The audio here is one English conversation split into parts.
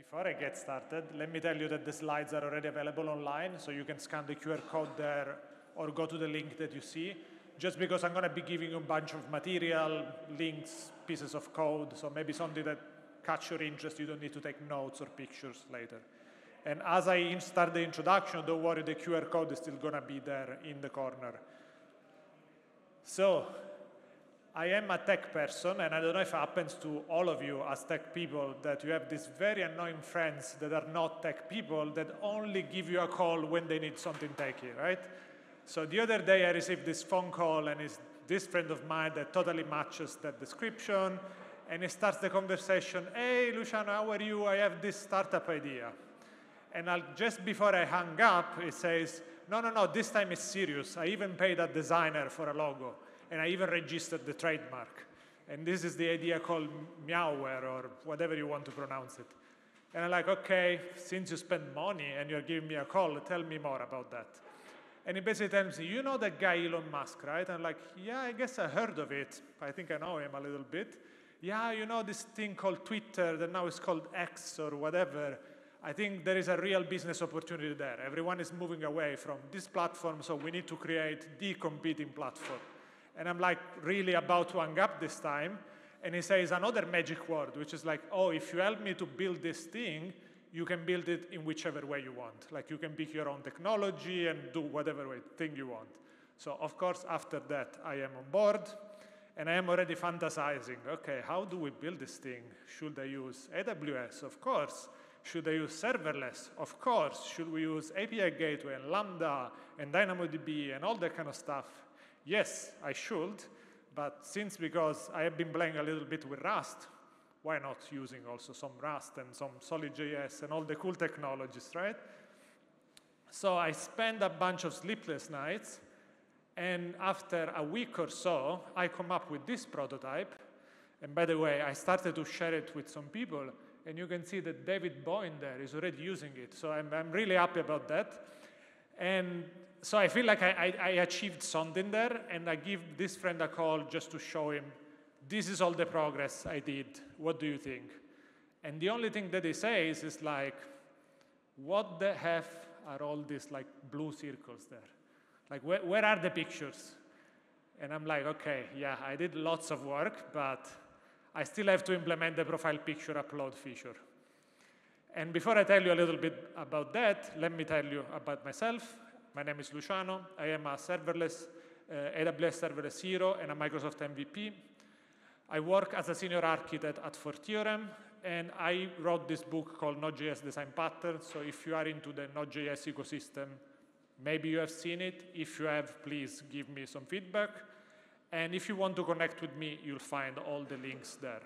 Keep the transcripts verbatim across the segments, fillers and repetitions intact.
Before I get started, let me tell you that the slides are already available online, so you can scan the Q R code there or go to the link that you see. Just because I'm going to be giving you a bunch of material, links, pieces of code, so maybe something that catch your interest, you don't need to take notes or pictures later. And as I start the introduction, don't worry, the Q R code is still going to be there in the corner. So, I am a tech person, and I don't know if it happens to all of you as tech people that you have these very annoying friends that are not tech people that only give you a call when they need something techy, right? So the other day I received this phone call, and it's this friend of mine that totally matches that description, and he starts the conversation, hey, Luciano, how are you? I have this startup idea. And I'll, just before I hang up, he says, no, no, no, this time it's serious. I even paid a designer for a logo, and I even registered the trademark. And this is the idea called Meowware, or whatever you want to pronounce it. And I'm like, okay, since you spend money and you're giving me a call, tell me more about that. And he basically tells me, you know that guy Elon Musk, right? I'm like, yeah, I guess I heard of it. I think I know him a little bit. Yeah, you know this thing called Twitter that now is called X or whatever. I think there is a real business opportunity there. Everyone is moving away from this platform, so we need to create the competing platform. And I'm like really about to hang up this time. And he says another magic word, which is like, oh, if you help me to build this thing, you can build it in whichever way you want. Like you can pick your own technology and do whatever way, thing you want. So of course, after that, I am on board. And I am already fantasizing, okay, how do we build this thing? Should I use A W S? Of course. Should I use serverless? Of course. Should we use A P I Gateway and Lambda and DynamoDB and all that kind of stuff? Yes, I should. But since because I have been playing a little bit with Rust, why not using also some Rust and some Solid.js and all the cool technologies, right? So I spent a bunch of sleepless nights. And after a week or so, I come up with this prototype. And by the way, I started to share it with some people. And you can see that David Boyne there is already using it. So I'm, I'm really happy about that. And so I feel like I, I, I achieved something there. And I give this friend a call just to show him, this is all the progress I did. What do you think? And the only thing that he says is like, what the F are all these like blue circles there? Like, where, where are the pictures? And I'm like, okay, yeah, I did lots of work, but I still have to implement the profile picture upload feature. And before I tell you a little bit about that, let me tell you about myself. My name is Luciano. I am a serverless, uh, A W S serverless hero and a Microsoft M V P. I work as a senior architect at fourTheorem, and I wrote this book called Node.js Design Patterns. So if you are into the Node.js ecosystem, maybe you have seen it. If you have, please give me some feedback. And if you want to connect with me, you'll find all the links there.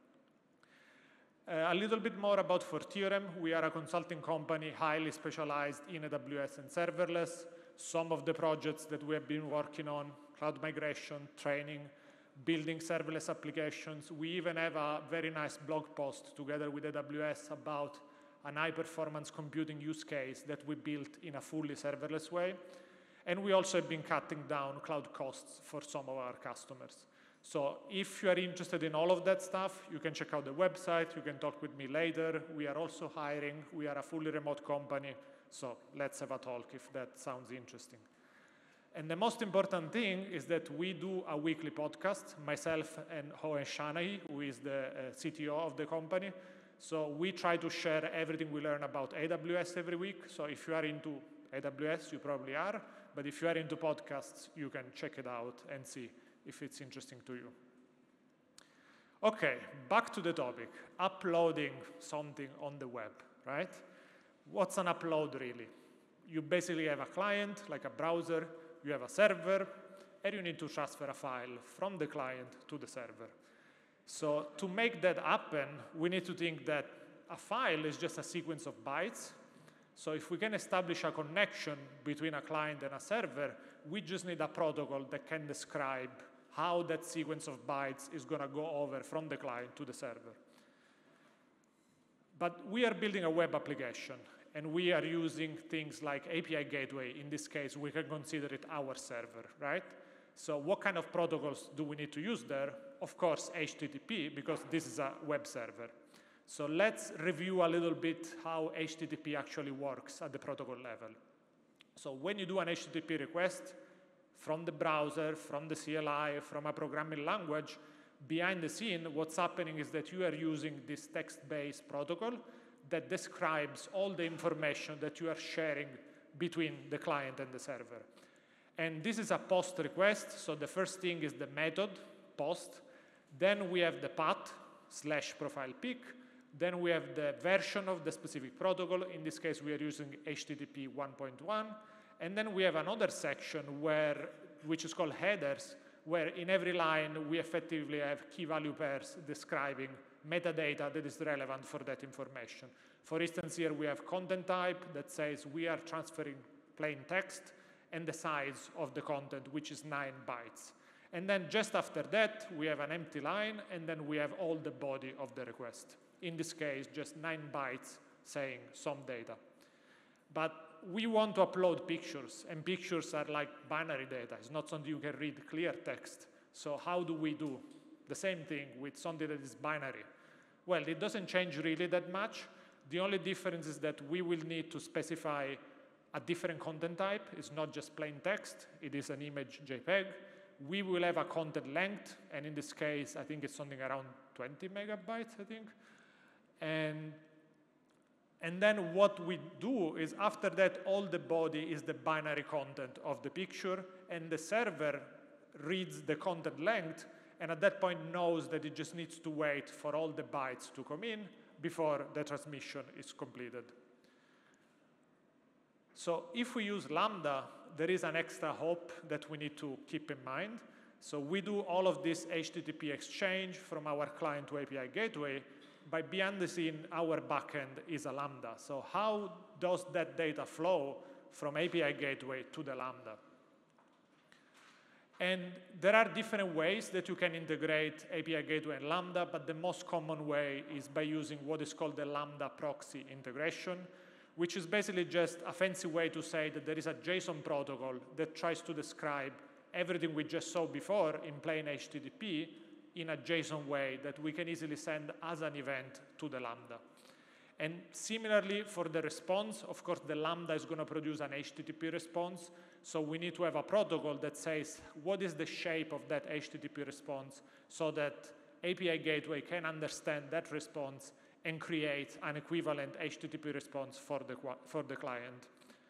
Uh, a little bit more about fourTheorem. We are a consulting company highly specialized in A W S and serverless. Some of the projects that we have been working on, cloud migration, training, building serverless applications. We even have a very nice blog post together with A W S about an high-performance computing use case that we built in a fully serverless way. And we also have been cutting down cloud costs for some of our customers. So if you are interested in all of that stuff, you can check out the website. You can talk with me later. We are also hiring. We are a fully remote company. So let's have a talk if that sounds interesting. And the most important thing is that we do a weekly podcast, myself and Hohen Shanahy, who is the uh, C T O of the company. So we try to share everything we learn about A W S every week. So if you are into A W S, you probably are. But if you are into podcasts, you can check it out and see if it's interesting to you. OK, back to the topic, uploading something on the web, right? What's an upload, really? You basically have a client, like a browser. You have a server, and you need to transfer a file from the client to the server. So to make that happen, we need to think that a file is just a sequence of bytes. So if we can establish a connection between a client and a server, we just need a protocol that can describe how that sequence of bytes is going to go over from the client to the server. But we are building a web application, and we are using things like A P I Gateway. In this case, we can consider it our server, right? So what kind of protocols do we need to use there? Of course, H T T P, because this is a web server. So let's review a little bit how H T T P actually works at the protocol level. So when you do an H T T P request from the browser, from the C L I, from a programming language, behind the scene, what's happening is that you are using this text-based protocol that describes all the information that you are sharing between the client and the server. And this is a post request, so the first thing is the method, post. Then we have the path, slash profile pic. Then we have the version of the specific protocol. In this case, we are using H T T P one point one. And then we have another section where, which is called headers, where in every line we effectively have key value pairs describing metadata that is relevant for that information. For instance, here we have content type that says we are transferring plain text and the size of the content, which is nine bytes. And then just after that, we have an empty line, and then we have all the body of the request. In this case, just nine bytes saying some data. But we want to upload pictures, and pictures are like binary data. It's not something you can read clear text. So how do we do the same thing with something that is binary? Well, it doesn't change really that much. The only difference is that we will need to specify a different content type. It's not just plain text. It is an image JPEG. We will have a content length, and in this case, I think it's something around twenty megabytes, I think. And, and then what we do is after that, all the body is the binary content of the picture, and the server reads the content length, and at that point knows that it just needs to wait for all the bytes to come in before the transmission is completed. So if we use Lambda, there is an extra hop that we need to keep in mind. So we do all of this H T T P exchange from our client to A P I gateway, but behind the scene, our backend is a Lambda. So how does that data flow from A P I gateway to the Lambda? And there are different ways that you can integrate A P I gateway and Lambda, but the most common way is by using what is called the Lambda proxy integration, which is basically just a fancy way to say that there is a JSON protocol that tries to describe everything we just saw before in plain H T T P in a JSON way that we can easily send as an event to the Lambda. And similarly, for the response, of course, the Lambda is going to produce an H T T P response. So we need to have a protocol that says what is the shape of that H T T P response so that A P I gateway can understand that response and create an equivalent H T T P response for the, for the client.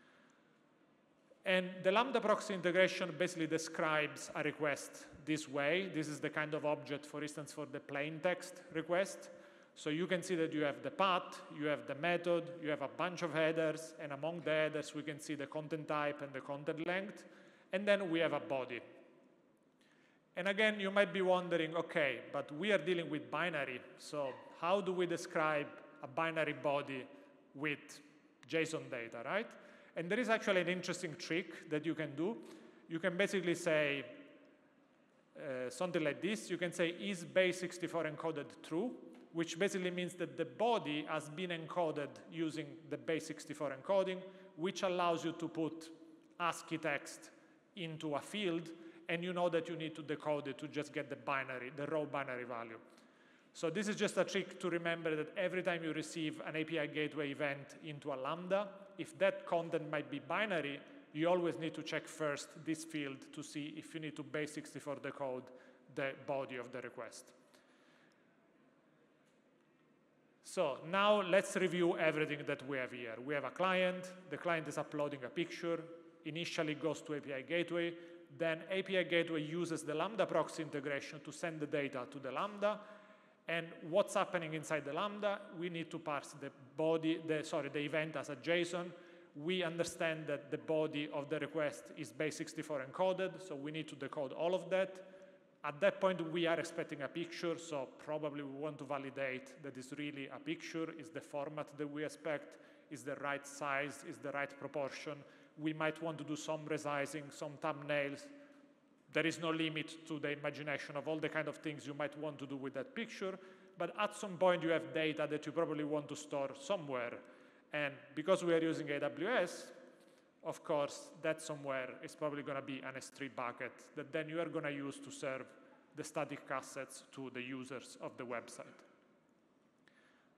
And the Lambda proxy integration basically describes a request this way. This is the kind of object, for instance, for the plain text request. So you can see that you have the path, you have the method, you have a bunch of headers, and among the headers we can see the content type and the content length, and then we have a body. And again, you might be wondering, okay, but we are dealing with binary, so how do we describe a binary body with JSON data, right? And there is actually an interesting trick that you can do. You can basically say uh, something like this. You can say, is base sixty-four encoded true? Which basically means that the body has been encoded using the base sixty-four encoding, which allows you to put ASCII text into a field, and you know that you need to decode it to just get the binary, the raw binary value. So this is just a trick to remember that every time you receive an A P I gateway event into a Lambda, if that content might be binary, you always need to check first this field to see if you need to base sixty-four decode the body of the request. So now let's review everything that we have here. We have a client. The client is uploading a picture. Initially goes to A P I gateway. Then A P I gateway uses the Lambda proxy integration to send the data to the Lambda. And what's happening inside the Lambda? We need to parse the body, the, sorry, the event as a JSON. We understand that the body of the request is base sixty-four encoded, so we need to decode all of that. At that point, we are expecting a picture, so probably we want to validate that it's really a picture, is the format that we expect, is the right size, is the right proportion. We might want to do some resizing, some thumbnails. There is no limit to the imagination of all the kind of things you might want to do with that picture, but at some point you have data that you probably want to store somewhere. And because we are using A W S, of course, that somewhere is probably going to be an S three bucket that then you are going to use to serve the static assets to the users of the website.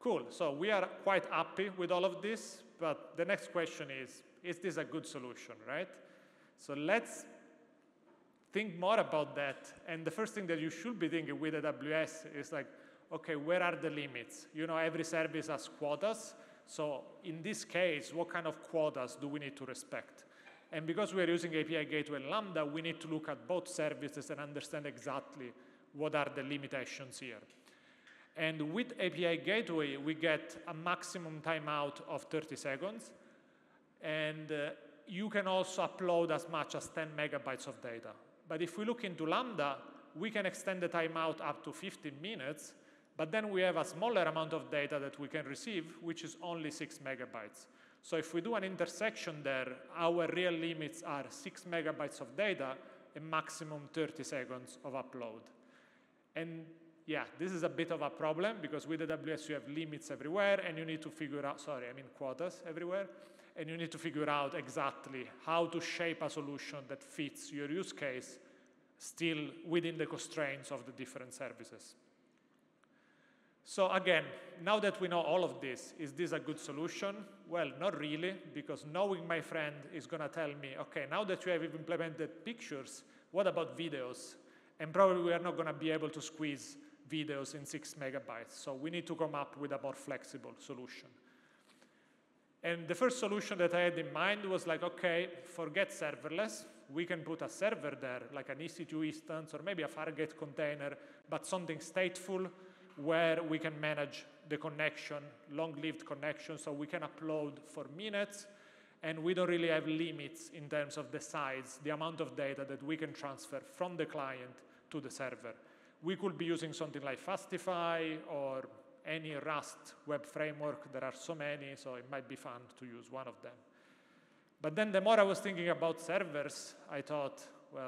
Cool, so we are quite happy with all of this, but the next question is, is this a good solution, right? So let's think more about that. And the first thing that you should be thinking with A W S is like, okay, where are the limits? You know, every service has quotas. So in this case, what kind of quotas do we need to respect? And because we are using A P I Gateway and Lambda, we need to look at both services and understand exactly what are the limitations here. And with A P I Gateway, we get a maximum timeout of thirty seconds. And uh, you can also upload as much as ten megabytes of data. But if we look into Lambda, we can extend the timeout up to fifteen minutes, but then we have a smaller amount of data that we can receive, which is only six megabytes. So if we do an intersection there, our real limits are six megabytes of data and maximum thirty seconds of upload. And yeah, this is a bit of a problem, because with A W S you have limits everywhere, and you need to figure out, sorry, I mean quotas everywhere, and you need to figure out exactly how to shape a solution that fits your use case, still within the constraints of the different services. So again, now that we know all of this, is this a good solution? Well, not really, because knowing my friend is going to tell me, okay, now that you have implemented pictures, what about videos? And probably we are not going to be able to squeeze videos in six megabytes. So we need to come up with a more flexible solution. And the first solution that I had in mind was like, okay, forget serverless. We can put a server there, like an E C two instance, or maybe a Fargate container, but something stateful where we can manage the connection, long-lived connection, so we can upload for minutes, and we don't really have limits in terms of the size, the amount of data that we can transfer from the client to the server. We could be using something like Fastify or any Rust web framework. There are so many, so it might be fun to use one of them. But then the more I was thinking about servers, I thought, well,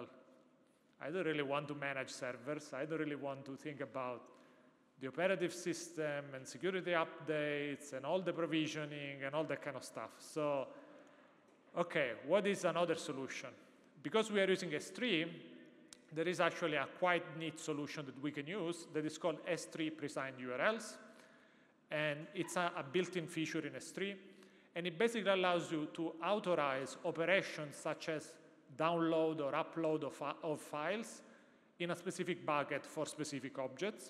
I don't really want to manage servers. I don't really want to think about the operative system and security updates and all the provisioning and all that kind of stuff. So, okay, what is another solution? Because we are using S three, there is actually a quite neat solution that we can use that is called S three presigned U R Ls. And it's a, a built-in feature in S three. And it basically allows you to authorize operations such as download or upload of, of files in a specific bucket for specific objects.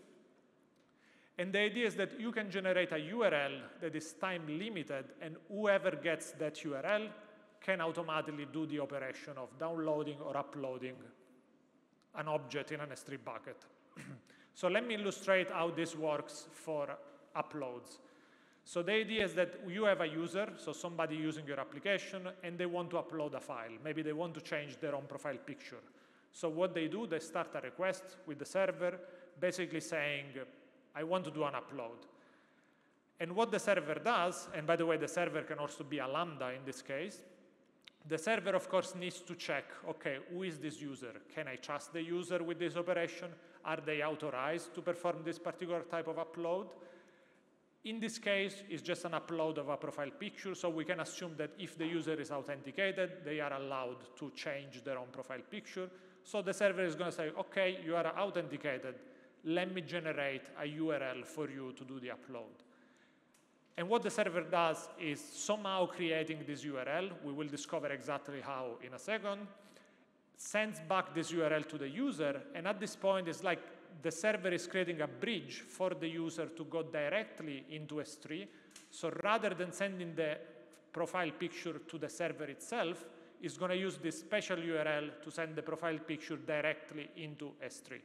And the idea is that you can generate a U R L that is time-limited, and whoever gets that U R L can automatically do the operation of downloading or uploading an object in an S three bucket. So let me illustrate how this works for uploads. So the idea is that you have a user, so somebody using your application, and they want to upload a file. Maybe they want to change their own profile picture. So what they do, they start a request with the server, basically saying, I want to do an upload. And what the server does, and by the way, the server can also be a Lambda in this case, the server, of course, needs to check, okay, who is this user? Can I trust the user with this operation? Are they authorized to perform this particular type of upload? In this case, it's just an upload of a profile picture, so we can assume that if the user is authenticated, they are allowed to change their own profile picture. So the server is going to say, okay, you are authenticated. Let me generate a U R L for you to do the upload. And what the server does is somehow creating this U R L. We will discover exactly how in a second. Sends back this U R L to the user, and at this point, it's like the server is creating a bridge for the user to go directly into S three. So rather than sending the profile picture to the server itself, it's going to use this special U R L to send the profile picture directly into S three.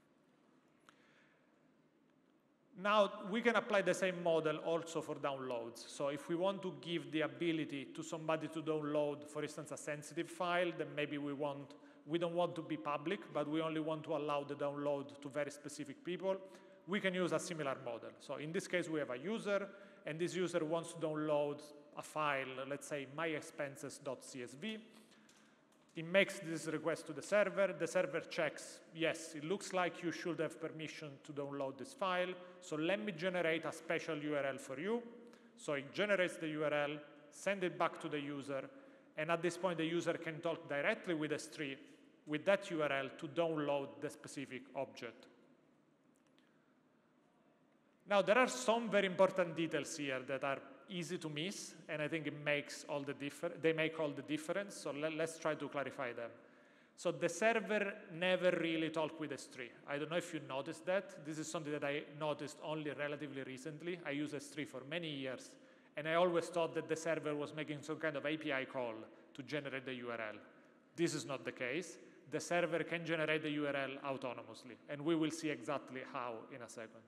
Now, we can apply the same model also for downloads. So if we want to give the ability to somebody to download, for instance, a sensitive file, then maybe we want, we don't want to be public, but we only want to allow the download to very specific people, we can use a similar model. So in this case, we have a user, and this user wants to download a file, let's say my expenses dot C S V. It makes this request to the server. The server checks, yes, it looks like you should have permission to download this file. So let me generate a special U R L for you. So it generates the U R L, send it back to the user, and at this point, the user can talk directly with S three with that U R L to download the specific object. Now, there are some very important details here that are easy to miss, and I think it makes all the differ they make all the difference, so let, let's try to clarify them. So the server never really talks with S three. I don't know if you noticed that. This is something that I noticed only relatively recently. I used S three for many years, and I always thought that the server was making some kind of A P I call to generate the U R L. This is not the case. The server can generate the U R L autonomously, and we will see exactly how in a second.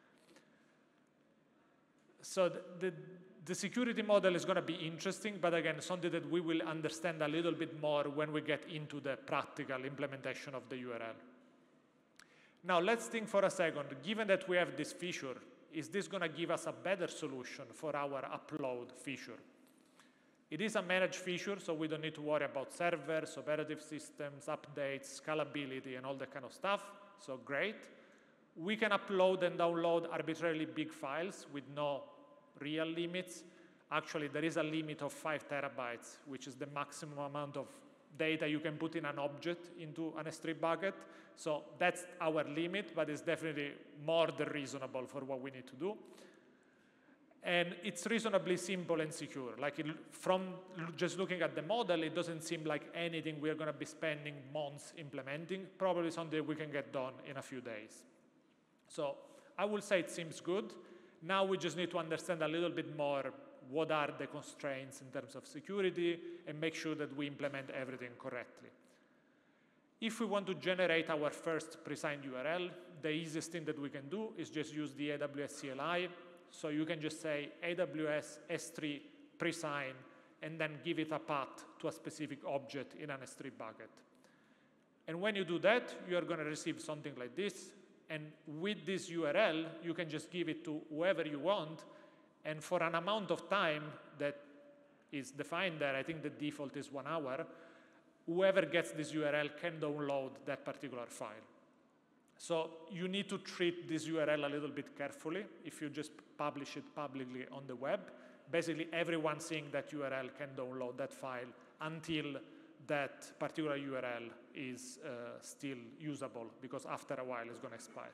So the, the, the security model is going to be interesting, but again, something that we will understand a little bit more when we get into the practical implementation of the U R L. Now, let's think for a second. Given that we have this feature, is this going to give us a better solution for our upload feature? It is a managed feature, so we don't need to worry about servers, operative systems, updates, scalability, and all that kind of stuff, so great. We can upload and download arbitrarily big files with no real limits. Actually, there is a limit of five terabytes, which is the maximum amount of data you can put in an object into an S three bucket. So that's our limit, but it's definitely more than reasonable for what we need to do. And it's reasonably simple and secure. Like it, from just looking at the model, it doesn't seem like anything we're going to be spending months implementing. Probably something we can get done in a few days. So I will say it seems good. Now we just need to understand a little bit more what are the constraints in terms of security and make sure that we implement everything correctly. If we want to generate our first presigned U R L, the easiest thing that we can do is just use the A W S C L I. So you can just say A W S S three presign and then give it a path to a specific object in an S three bucket. And when you do that, you are going to receive something like this. And with this U R L, you can just give it to whoever you want. And for an amount of time that is defined there, I think the default is one hour, whoever gets this U R L can download that particular file. So you need to treat this U R L a little bit carefully if you just publish it publicly on the web. Basically, everyone seeing that U R L can download that file until that particular U R L is uh, still usable, because after a while it's going to expire.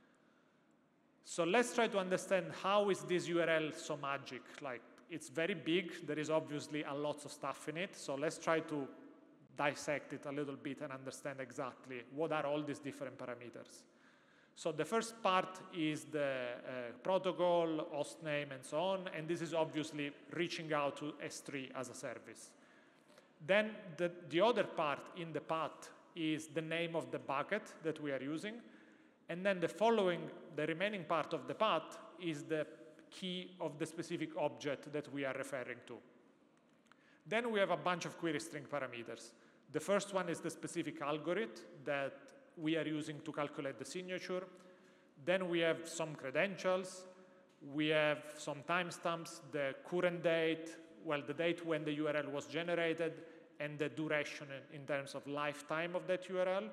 So let's try to understand how is this U R L so magic. Like, it's very big. There is obviously a lot of stuff in it. So let's try to dissect it a little bit and understand exactly what are all these different parameters. So the first part is the uh, protocol, host name, and so on. And this is obviously reaching out to S three as a service. Then the, the other part in the path is the name of the bucket that we are using. And then the following, the remaining part of the path is the key of the specific object that we are referring to. Then we have a bunch of query string parameters. The first one is the specific algorithm that we are using to calculate the signature. Then we have some credentials. We have some timestamps, the current date, well, the date when the U R L was generated, and the duration in, in terms of lifetime of that U R L.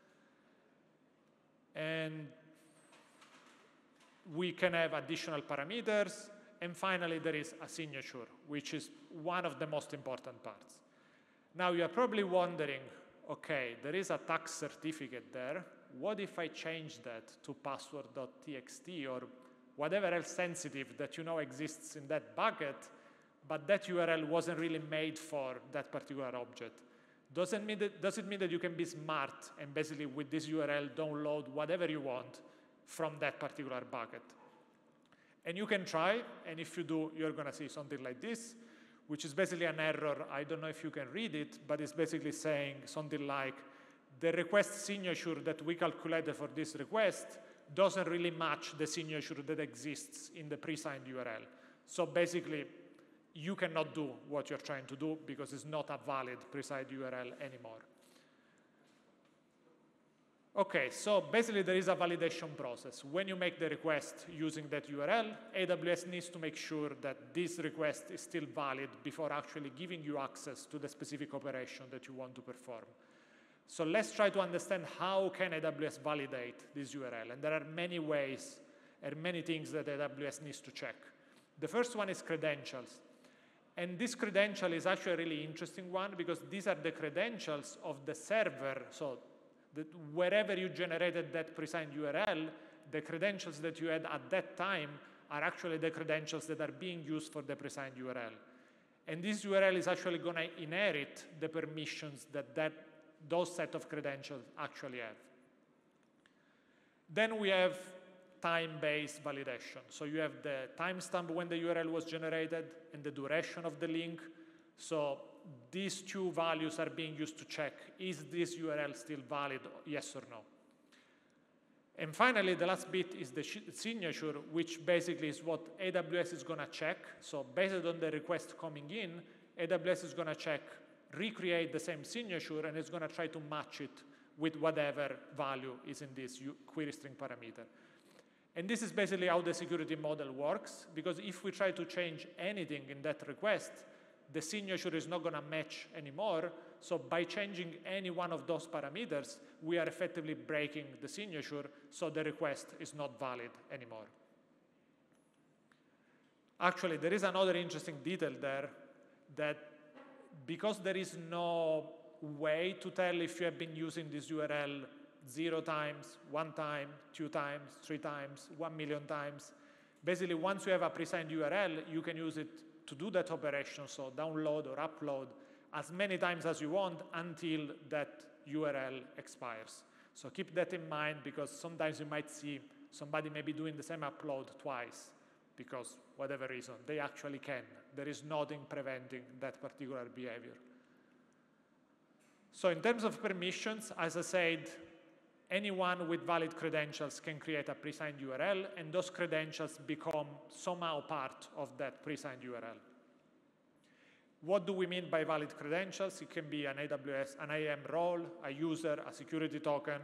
And we can have additional parameters. And finally, there is a signature, which is one of the most important parts. Now, you are probably wondering, OK, there is a tax certificate there. What if I change that to password dot T X T or whatever else sensitive that you know exists in that bucket, but that U R L wasn't really made for that particular object? Doesn't mean that, does it mean that you can be smart and basically with this U R L download whatever you want from that particular bucket? And you can try, and if you do, you're going to see something like this, which is basically an error. I don't know if you can read it, but it's basically saying something like, the request signature that we calculated for this request doesn't really match the signature that exists in the pre-signed U R L. So basically, you cannot do what you're trying to do because it's not a valid pre-signed U R L anymore. OK, so basically there is a validation process. When you make the request using that U R L, A W S needs to make sure that this request is still valid before actually giving you access to the specific operation that you want to perform. So let's try to understand how can A W S validate this U R L. And there are many ways and many things that A W S needs to check. The first one is credentials. And this credential is actually a really interesting one because these are the credentials of the server. So that wherever you generated that pre-signed U R L, the credentials that you had at that time are actually the credentials that are being used for the presigned U R L. And this U R L is actually going to inherit the permissions that, that those set of credentials actually have. Then we have time-based validation. So you have the timestamp when the U R L was generated and the duration of the link. So these two values are being used to check, is this U R L still valid, yes or no? And finally, the last bit is the signature, which basically is what A W S is going to check. So based on the request coming in, A W S is going to check, recreate the same signature, and it's going to try to match it with whatever value is in this query string parameter. And this is basically how the security model works, because if we try to change anything in that request, the signature is not going to match anymore. So by changing any one of those parameters, we are effectively breaking the signature, so the request is not valid anymore. Actually, there is another interesting detail there, that because there is no way to tell if you have been using this U R L zero times, one time, two times, three times, one million times, basically once you have a presigned U R L, you can use it to do that operation, so download or upload as many times as you want until that U R L expires. So keep that in mind, because sometimes you might see somebody maybe doing the same upload twice, because whatever reason, they actually can. There is nothing preventing that particular behavior. So in terms of permissions, as I said, anyone with valid credentials can create a presigned U R L, and those credentials become somehow part of that presigned U R L. What do we mean by valid credentials? It can be an A W S, an I A M role, a user, a security token.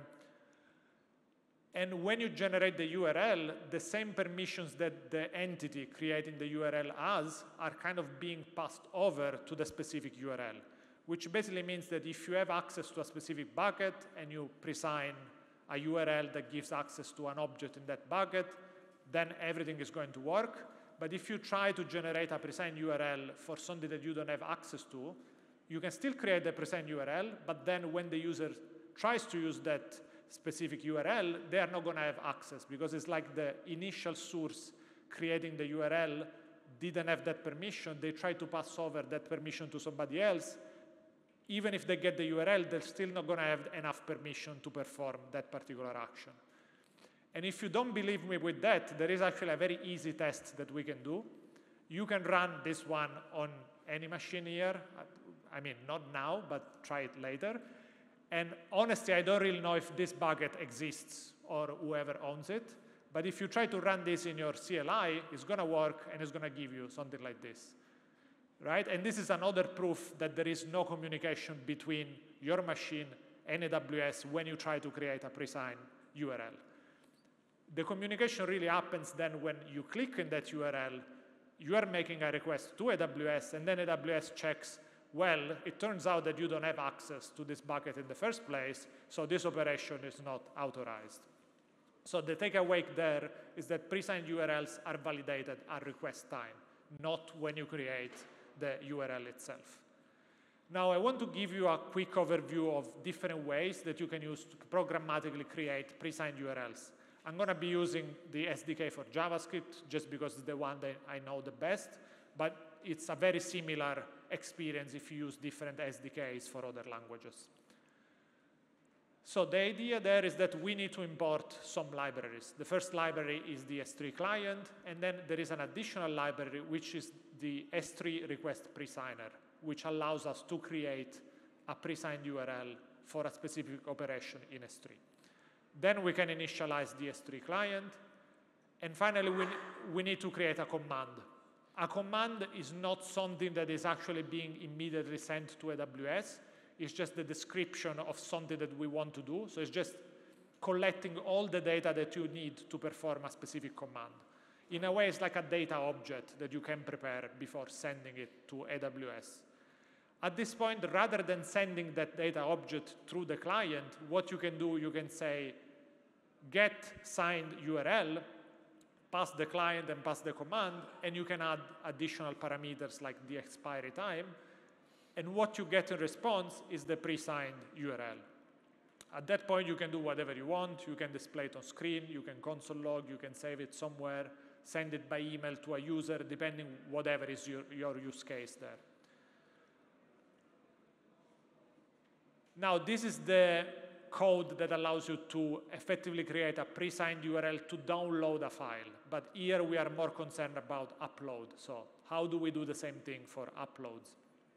And when you generate the U R L, the same permissions that the entity creating the U R L has are kind of being passed over to the specific U R L, which basically means that if you have access to a specific bucket and you presign a U R L that gives access to an object in that bucket, then everything is going to work. But if you try to generate a presigned U R L for something that you don't have access to, you can still create the presigned U R L, but then when the user tries to use that specific U R L, they are not going to have access, because it's like the initial source creating the U R L didn't have that permission. They try to pass over that permission to somebody else. Even if they get the U R L, they're still not going to have enough permission to perform that particular action. And if you don't believe me with that, there is actually a very easy test that we can do. You can run this one on any machine here. I mean, not now, but try it later. And honestly, I don't really know if this bucket exists or whoever owns it. But if you try to run this in your C L I, it's going to work, and it's going to give you something like this. Right? And this is another proof that there is no communication between your machine and A W S when you try to create a presigned U R L. The communication really happens then when you click in that U R L, you are making a request to A W S, and then A W S checks, well, it turns out that you don't have access to this bucket in the first place, so this operation is not authorized. So the takeaway there is that presigned U R Ls are validated at request time, not when you create the U R L itself. Now, I want to give you a quick overview of different ways that you can use to programmatically create presigned U R Ls. I'm going to be using the S D K for JavaScript just because it's the one that I know the best, but it's a very similar experience if you use different S D Ks for other languages. So the idea there is that we need to import some libraries. The first library is the S three client, and then there is an additional library, which is the S three request presigner, which allows us to create a presigned U R L for a specific operation in S three. Then we can initialize the S three client. And finally, we, we need to create a command. A command is not something that is actually being immediately sent to A W S. It's just the description of something that we want to do. So it's just collecting all the data that you need to perform a specific command. In a way, it's like a data object that you can prepare before sending it to A W S. At this point, rather than sending that data object through the client, what you can do, you can say, get signed U R L, pass the client and pass the command, and you can add additional parameters like the expiry time. And what you get in response is the pre-signed U R L. At that point, you can do whatever you want. You can display it on screen. You can console log. You can save it somewhere, send it by email to a user, depending whatever is your, your use case there. Now, this is the code that allows you to effectively create a pre-signed U R L to download a file. But here we are more concerned about upload. So how do we do the same thing for uploads?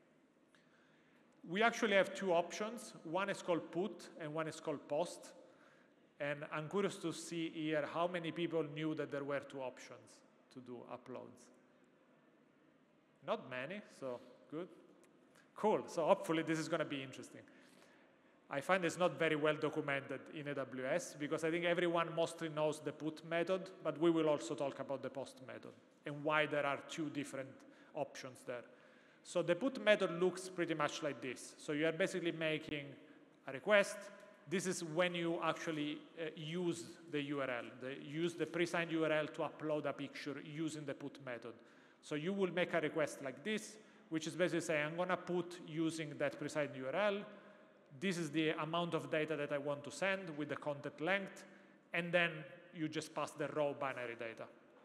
We actually have two options. One is called put, and one is called post. And I'm curious to see here how many people knew that there were two options to do uploads. Not many, so good. Cool, so hopefully this is going to be interesting. I find it's not very well documented in A W S because I think everyone mostly knows the put method, but we will also talk about the post method and why there are two different options there. So the put method looks pretty much like this. So you are basically making a request. This is when you actually uh, use the U R L, the, use the pre-signed U R L to upload a picture using the put method. So you will make a request like this, which is basically saying, I'm going to put using that pre-signed U R L. This is the amount of data that I want to send with the content length, and then you just pass the raw binary data.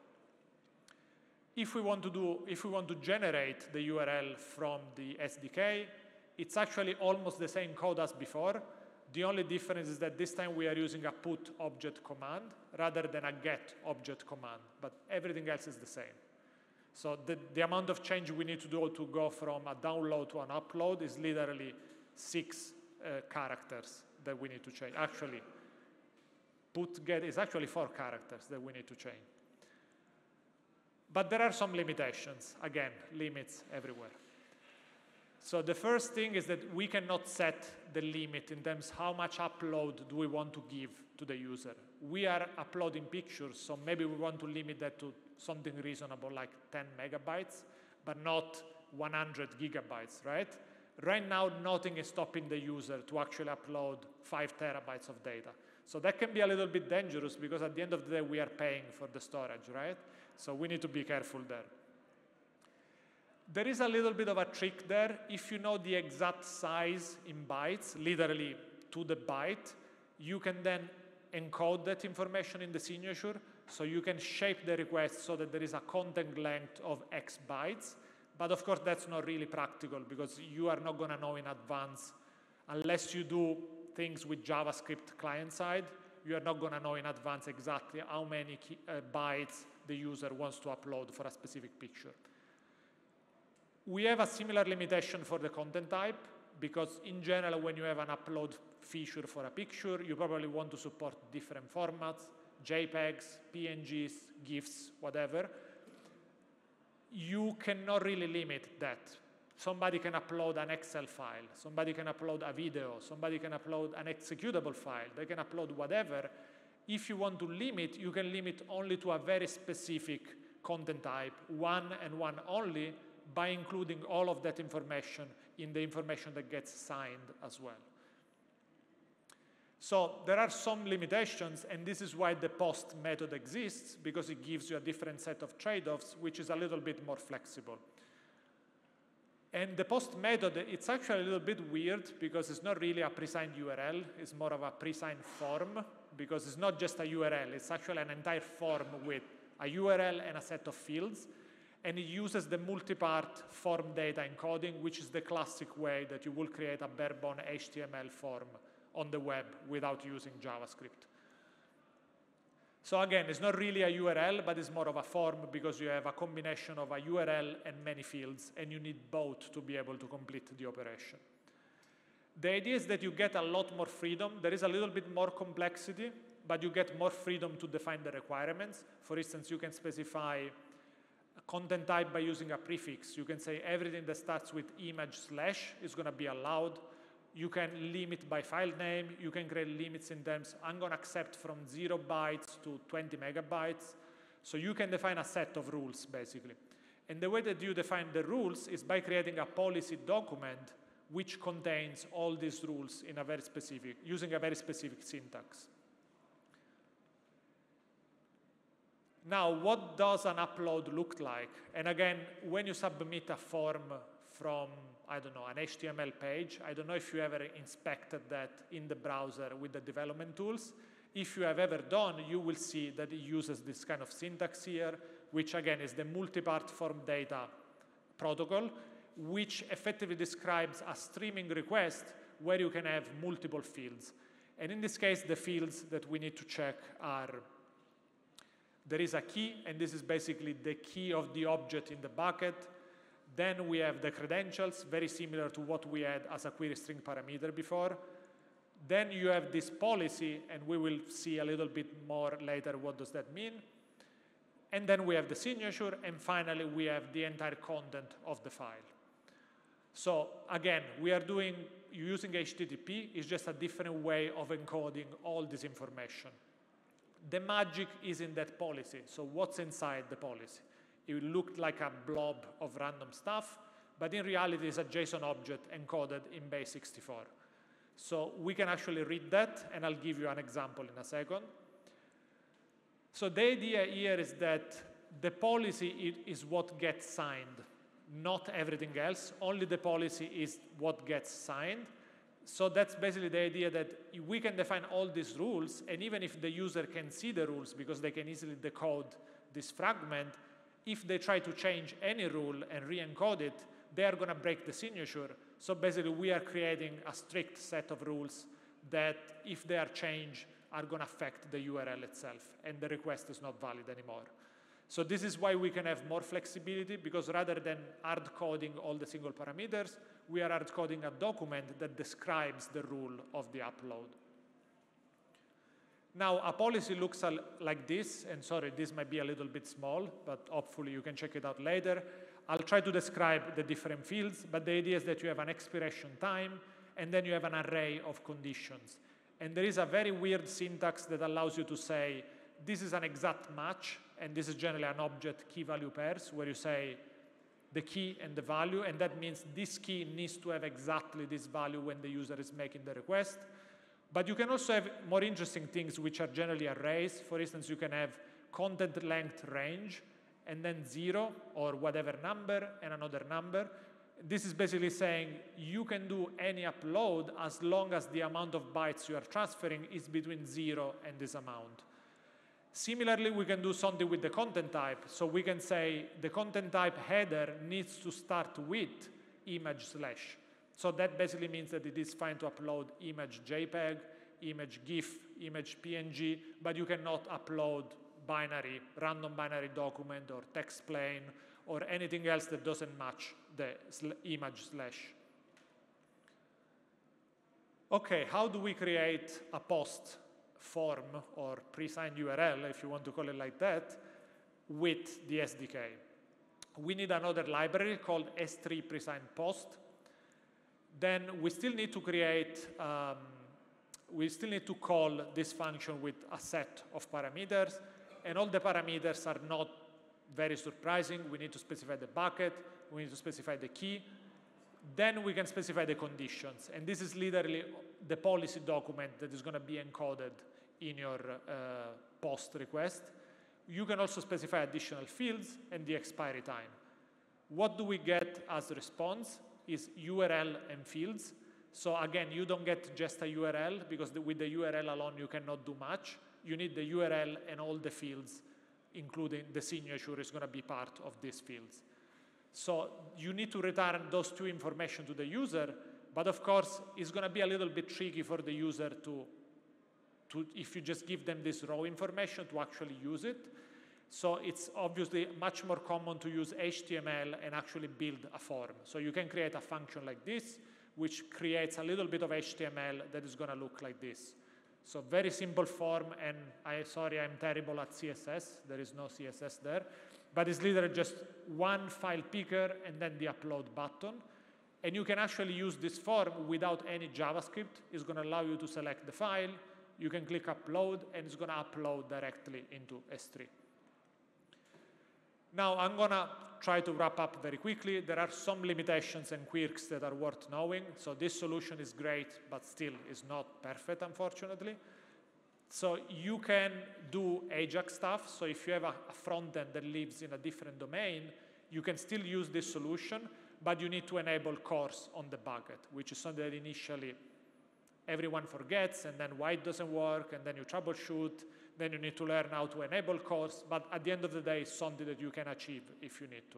If we want to do, if we want to generate the U R L from the S D K, it's actually almost the same code as before. The only difference is that this time we are using a put object command rather than a get object command, but everything else is the same. So the, the amount of change we need to do to go from a download to an upload is literally six uh, characters that we need to change. Actually, put get is actually four characters that we need to change. But there are some limitations. Again, limits everywhere. So the first thing is that we cannot set the limit in terms of how much upload do we want to give to the user. We are uploading pictures, so maybe we want to limit that to something reasonable like ten megabytes, but not one hundred gigabytes, right? Right now, nothing is stopping the user to actually upload five terabytes of data. So that can be a little bit dangerous because at the end of the day, we are paying for the storage, right? So we need to be careful there. There is a little bit of a trick there. If you know the exact size in bytes, literally to the byte, you can then encode that information in the signature, so you can shape the request so that there is a content length of X bytes. But of course, that's not really practical because you are not going to know in advance, unless you do things with JavaScript client-side, you are not going to know in advance exactly how many key, uh, bytes the user wants to upload for a specific picture. We have a similar limitation for the content type because in general, when you have an upload feature for a picture, you probably want to support different formats, JPEGs, P N Gs, GIFs, whatever. You cannot really limit that. Somebody can upload an Excel file, somebody can upload a video, somebody can upload an executable file, they can upload whatever. If you want to limit, you can limit only to a very specific content type, one and one only, by including all of that information in the information that gets signed as well. So there are some limitations, and this is why the post method exists, because it gives you a different set of trade-offs, which is a little bit more flexible. And the post method, it's actually a little bit weird because it's not really a pre-signed U R L, it's more of a pre-signed form, because it's not just a U R L, it's actually an entire form with a U R L and a set of fields. And it uses the multi-part form data encoding, which is the classic way that you will create a bare-bone H T M L form on the web without using JavaScript. So again, it's not really a U R L, but it's more of a form because you have a combination of a U R L and many fields, and you need both to be able to complete the operation. The idea is that you get a lot more freedom. There is a little bit more complexity, but you get more freedom to define the requirements. For instance, you can specify content type by using a prefix. You can say everything that starts with image slash is going to be allowed. You can limit by file name. You can create limits in terms, I'm going to accept from zero bytes to twenty megabytes. So you can define a set of rules, basically. And the way that you define the rules is by creating a policy document which contains all these rules in a very specific, using a very specific syntax. Now, what does an upload look like? And again, when you submit a form from I don't know, an H T M L page. I don't know if you ever inspected that in the browser with the development tools. If you have ever done, you will see that it uses this kind of syntax here, which again is the multi-part form data protocol, which effectively describes a streaming request where you can have multiple fields. And in this case, the fields that we need to check are, there is a key, and this is basically the key of the object in the bucket. Then we have the credentials, very similar to what we had as a query string parameter before. Then you have this policy, and we will see a little bit more later what does that mean. And then we have the signature, and finally we have the entire content of the file. So again, we are doing, using H T T P is just a different way of encoding all this information. The magic is in that policy. So what's inside the policy? It will look like a blob of random stuff, but in reality it's a JSON object encoded in base sixty-four. So we can actually read that, and I'll give you an example in a second. So the idea here is that the policy is what gets signed, not everything else. Only the policy is what gets signed. So that's basically the idea that we can define all these rules, and even if the user can see the rules because they can easily decode this fragment, if they try to change any rule and re-encode it, they are going to break the signature. So basically, we are creating a strict set of rules that, if they are changed, are going to affect the U R L itself, and the request is not valid anymore. So this is why we can have more flexibility, because rather than hard-coding all the single parameters, we are hard-coding a document that describes the rule of the upload. Now, a policy looks like this, and sorry, this might be a little bit small, but hopefully you can check it out later. I'll try to describe the different fields, but the idea is that you have an expiration time, and then you have an array of conditions. And there is a very weird syntax that allows you to say, this is an exact match, and this is generally an object key-value pairs, where you say the key and the value, and that means this key needs to have exactly this value when the user is making the request. But you can also have more interesting things, which are generally arrays. For instance, you can have content length range, and then zero, or whatever number, and another number. This is basically saying you can do any upload as long as the amount of bytes you are transferring is between zero and this amount. Similarly, we can do something with the content type. So we can say the content type header needs to start with image slash. So that basically means that it is fine to upload image JPEG, image GIF, image P N G, but you cannot upload binary, random binary document or text plain or anything else that doesn't match the image slash. Okay, how do we create a post form or presigned U R L, if you want to call it like that, with the S D K? We need another library called S three presigned post. Then we still need to create, um, we still need to call this function with a set of parameters, and all the parameters are not very surprising. We need to specify the bucket, we need to specify the key, then we can specify the conditions, and this is literally the policy document that is going to be encoded in your uh, post request. You can also specify additional fields and the expiry time. What do we get as a response is U R L and fields. So again, you don't get just a U R L, because the, with the U R L alone you cannot do much. You need the U R L and all the fields, including the signature is going to be part of these fields. So you need to return those two information to the user, but of course it's going to be a little bit tricky for the user to, to, if you just give them this raw information, to actually use it. So it's obviously much more common to use H T M L and actually build a form. So you can create a function like this, which creates a little bit of H T M L that is going to look like this. So very simple form, and I sorry, I'm terrible at C S S. There is no C S S there. But it's literally just one file picker and then the upload button. And you can actually use this form without any JavaScript. It's going to allow you to select the file. You can click upload, and it's going to upload directly into S three. Now, I'm going to try to wrap up very quickly. There are some limitations and quirks that are worth knowing. So this solution is great, but still is not perfect, unfortunately. So you can do AJAX stuff. So if you have a, a front end that lives in a different domain, you can still use this solution, but you need to enable CORS on the bucket, which is something that initially everyone forgets, and then why it doesn't work, and then you troubleshoot, then you need to learn how to enable CORS, but at the end of the day, it's something that you can achieve if you need to.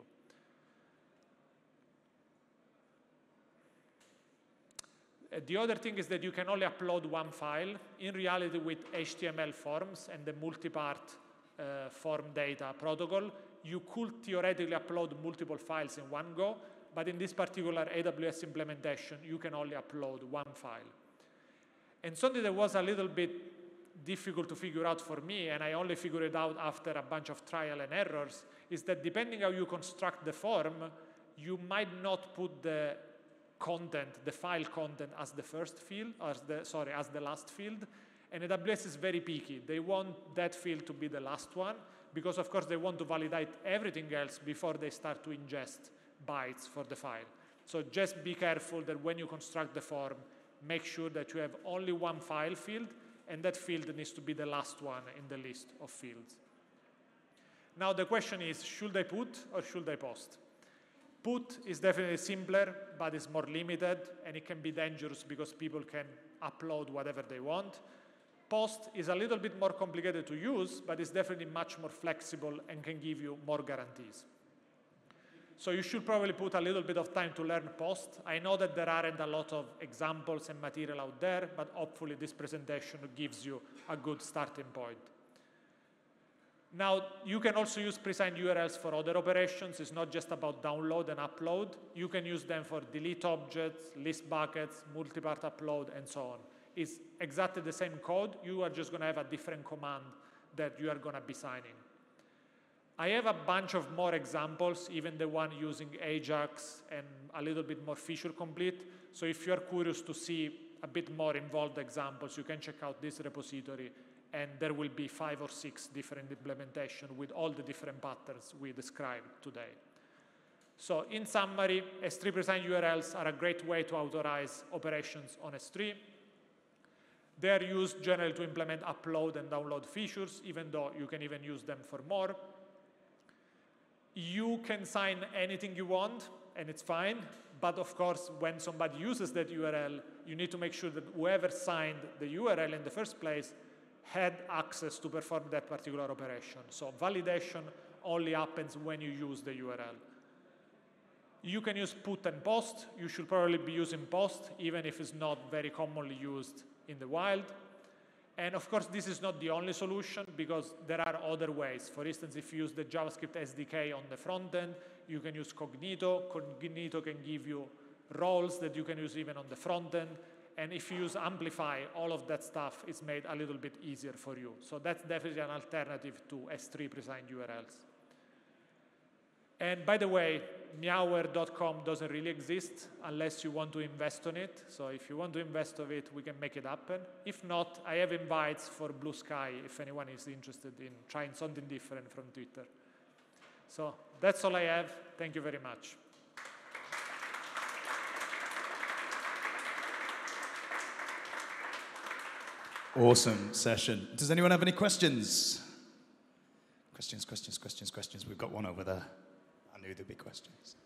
The other thing is that you can only upload one file. In reality, with H T M L forms and the multi-part uh, form data protocol, you could theoretically upload multiple files in one go, but in this particular A W S implementation, you can only upload one file. And something that was a little bit difficult to figure out for me, and I only figured it out after a bunch of trial and errors, is that depending how you construct the form, you might not put the content, the file content, as the first field, or as the, sorry, as the last field. And A W S is very picky. They want that field to be the last one, because of course they want to validate everything else before they start to ingest bytes for the file. So just be careful that when you construct the form, make sure that you have only one file field, and that field needs to be the last one in the list of fields. Now the question is, should I put or should I post? Put is definitely simpler, but it's more limited, and it can be dangerous because people can upload whatever they want. Post is a little bit more complicated to use, but it's definitely much more flexible and can give you more guarantees. So you should probably put a little bit of time to learn post. I know that there aren't a lot of examples and material out there, but hopefully this presentation gives you a good starting point. Now, you can also use presigned U R Ls for other operations. It's not just about download and upload. You can use them for delete objects, list buckets, multi-part upload, and so on. It's exactly the same code. You are just going to have a different command that you are going to be signing. I have a bunch of more examples, even the one using Ajax and a little bit more feature complete. So if you're curious to see a bit more involved examples, you can check out this repository, and there will be five or six different implementations with all the different patterns we described today. So in summary, S three presigned U R Ls are a great way to authorize operations on S three. They are used generally to implement upload and download features, even though you can even use them for more. You can sign anything you want, and it's fine. But of course, when somebody uses that U R L, you need to make sure that whoever signed the U R L in the first place had access to perform that particular operation. So validation only happens when you use the U R L. You can use put and post. You should probably be using post, even if it's not very commonly used in the wild. And of course, this is not the only solution, because there are other ways. For instance, if you use the JavaScript S D K on the front end, you can use Cognito. Cognito can give you roles that you can use even on the front end. And if you use Amplify, all of that stuff is made a little bit easier for you. So that's definitely an alternative to S three presigned U R Ls. And by the way, meower dot com doesn't really exist unless you want to invest on it. So if you want to invest on it, we can make it happen. If not, I have invites for Blue Sky if anyone is interested in trying something different from Twitter. So that's all I have. Thank you very much. Awesome session. Does anyone have any questions? Questions, questions, questions, questions. We've got one over there. I knew there'd be questions.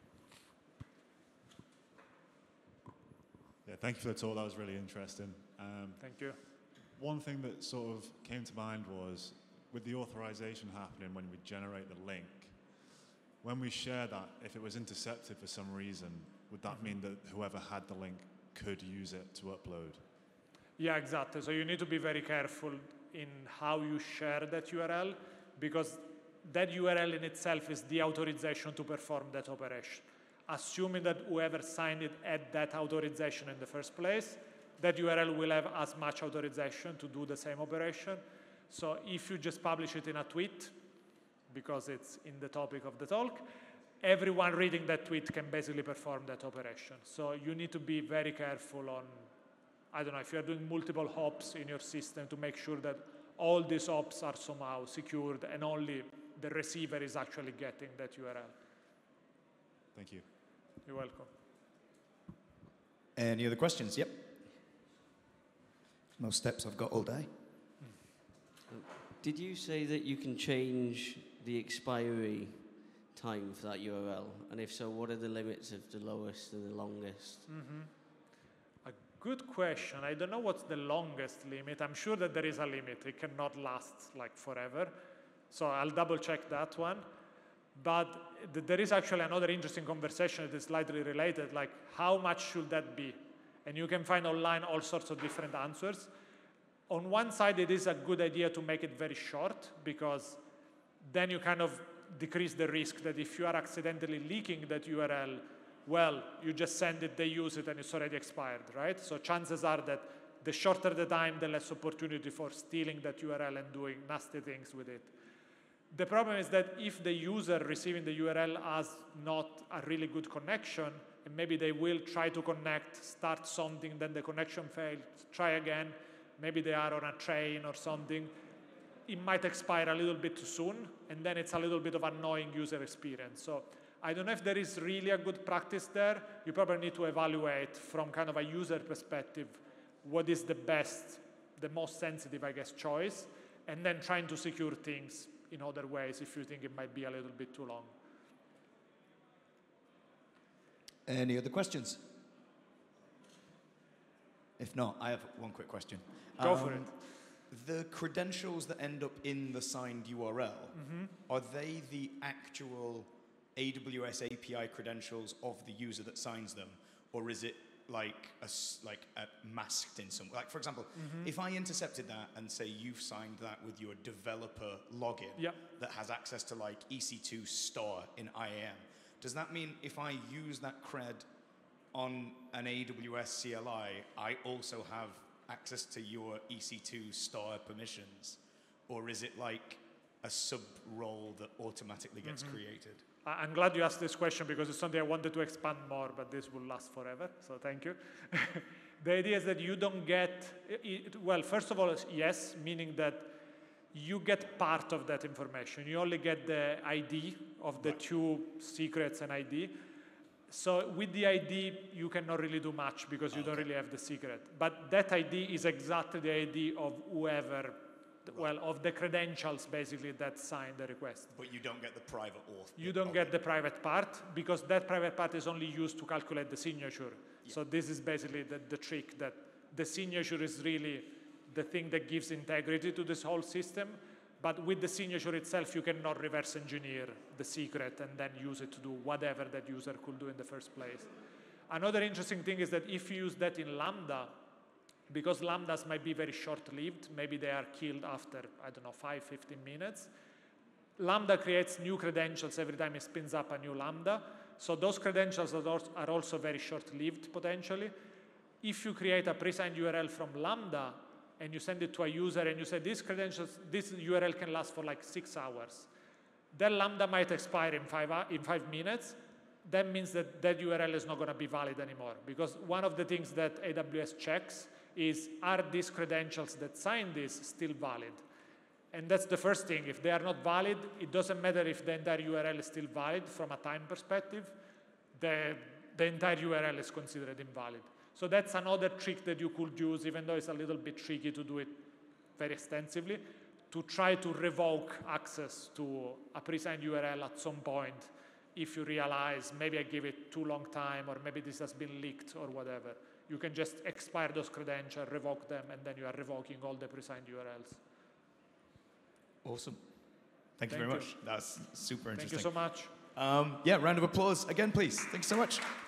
Yeah, thank you for the talk. That was really interesting. Um, Thank you. One thing that sort of came to mind was, with the authorization happening when we generate the link, when we share that, if it was intercepted for some reason, would that mean that whoever had the link could use it to upload? Yeah, exactly. So you need to be very careful in how you share that U R L, because that U R L in itself is the authorization to perform that operation. Assuming that whoever signed it had that authorization in the first place, that U R L will have as much authorization to do the same operation. So if you just publish it in a tweet, because it's in the topic of the talk, everyone reading that tweet can basically perform that operation. So you need to be very careful on, I don't know, if you're doing multiple hops in your system, to make sure that all these hops are somehow secured and only the receiver is actually getting that U R L. Thank you. You're welcome. Any other questions? Yep. Most steps I've got all day. Did you say that you can change the expiry time for that U R L? And if so, what are the limits of the lowest and the longest? Mm-hmm. A good question. I don't know what's the longest limit. I'm sure that there is a limit. It cannot last like forever. So I'll double check that one. But th there is actually another interesting conversation that is slightly related, like how much should that be? And you can find online all sorts of different answers. On one side, it is a good idea to make it very short, because then you kind of decrease the risk that if you are accidentally leaking that U R L, well, you just send it, they use it, and it's already expired, right? So chances are that the shorter the time, the less opportunity for stealing that U R L and doing nasty things with it. The problem is that if the user receiving the U R L has not a really good connection, and maybe they will try to connect, start something, then the connection failed, try again, maybe they are on a train or something, it might expire a little bit too soon, and then it's a little bit of annoying user experience. So I don't know if there is really a good practice there. You probably need to evaluate from kind of a user perspective what is the best, the most sensitive, I guess, choice, and then trying to secure things in other ways if you think it might be a little bit too long. Any other questions? If not, I have one quick question. Go um, for it. The credentials that end up in the signed U R L, mm-hmm. are they the actual A W S A P I credentials of the user that signs them, or is it like a, like a masked in some way? Like, for example, mm-hmm. if I intercepted that and say you've signed that with your developer login, yep. that has access to like E C two star in I A M, does that mean if I use that cred on an A W S C L I, I also have access to your E C two star permissions? Or is it like a sub-role that automatically gets mm-hmm. created? I'm glad you asked this question, because it's something I wanted to expand more, but this will last forever, so thank you. The idea is that you don't get, it, well, first of all, yes, meaning that you get part of that information. You only get the I D of the right. two secrets and I D. So with the I D, you cannot really do much, because you okay. don't really have the secret. But that I D is exactly the I D of whoever, right. well, of the credentials, basically, that signed the request. But you don't get the private auth. You don't get the private part, because that private part is only used to calculate the signature. Yeah. So this is basically the, the trick, that the signature is really the thing that gives integrity to this whole system. But with the signature itself, you cannot reverse engineer the secret and then use it to do whatever that user could do in the first place. Another interesting thing is that if you use that in Lambda, because Lambdas might be very short-lived, maybe they are killed after, I don't know, five, fifteen minutes, Lambda creates new credentials every time it spins up a new Lambda. So those credentials are also very short-lived, potentially. If you create a presigned U R L from Lambda, and you send it to a user, and you say, this credentials, this U R L can last for like six hours. Then Lambda might expire in five, in five minutes. That means that that U R L is not going to be valid anymore. Because one of the things that A W S checks is, are these credentials that sign this still valid? And that's the first thing. If they are not valid, it doesn't matter if the entire U R L is still valid from a time perspective. The, the entire U R L is considered invalid. So that's another trick that you could use, even though it's a little bit tricky to do it very extensively, to try to revoke access to a presigned U R L at some point if you realize maybe I gave it too long time, or maybe this has been leaked or whatever. You can just expire those credentials, revoke them, and then you are revoking all the presigned U R Ls. Awesome. Thank, Thank you very you. much. That's super interesting. Thank you so much. Um, yeah, round of applause again, please. Thanks so much.